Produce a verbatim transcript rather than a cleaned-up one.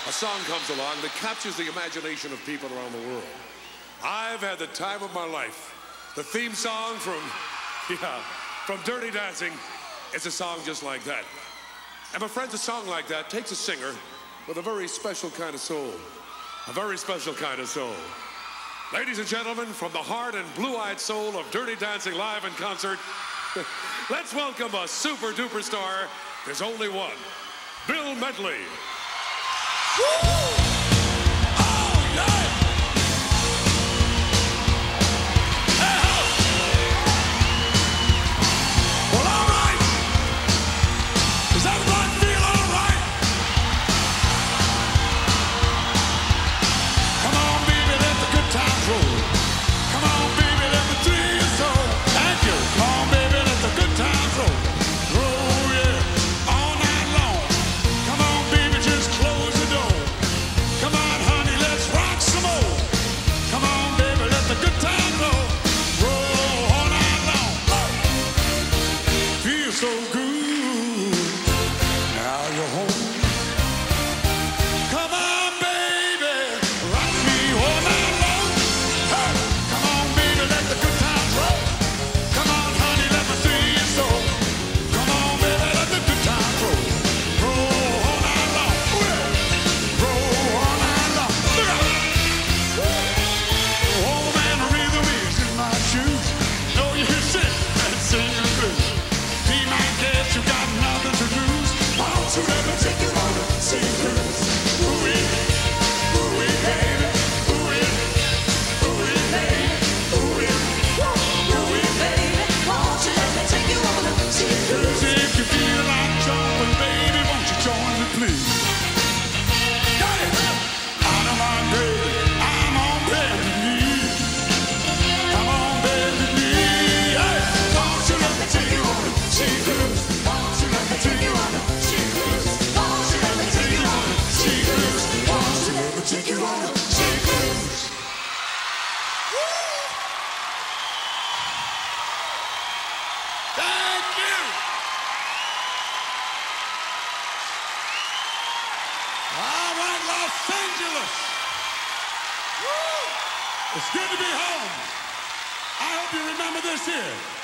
a song comes along that captures the imagination of people around the world. I've had the time of my life. The theme song from, yeah, from Dirty Dancing is a song just like that. And my friends, a song like that takes a singer with a very special kind of soul. A very special kind of soul. Ladies and gentlemen, from the heart and blue-eyed soul of Dirty Dancing live in concert, let's welcome a super duper star. There's only one, Bill Medley. Woo! Oh, yeah! Hey, ho! Well, all right. Does everybody feel all right? Come on, baby, let the good times roll. Come on, baby, let the three is so. Thank you. Come on, baby, let the good times roll. Roll, yeah, all night long. Come on, baby, just close the door. Come on, honey, let's rock some more. Come on, baby, let the good times roll. Roll all night long. Feel so good. Now you're home. Come on, baby, rock me all night long. Hey, come on, baby, let the good times roll. Come on, honey, let me see you so. Come on, baby, let the good times roll. Roll all night long. Roll all night long. Look out. Oh, man, the rhythm is in my shoes. Know you can sit and sing the blues. Be my guest, you got nothing to lose. Why don't you let me take you on a sea cruise? Ooh-wee, ooh-wee, baby. Ooh-wee, ooh-wee, baby. Ooh-wee, ooh-wee, baby. Why don't you let me take you on a sea cruise? If you feel like jumping, baby, won't you join me, please? Got it. Out of my baby, I'm on bended knee. I'm on bended knee. Hey, why don't you let me take you on a sea cruise? Why don't you let me take you on a sea cruise? Why don't you let me take you on a sea cruise? Why don't you let me take you on a sea cruise? Thank you. All right, Los Angeles. Woo! It's good to be home. I hope you remember this here.